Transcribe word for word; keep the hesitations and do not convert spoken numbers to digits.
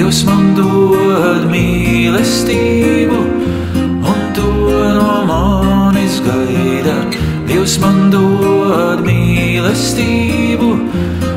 Dievs man dod mīlestību, un to no manis gaida. Dievs man dod mīlestību,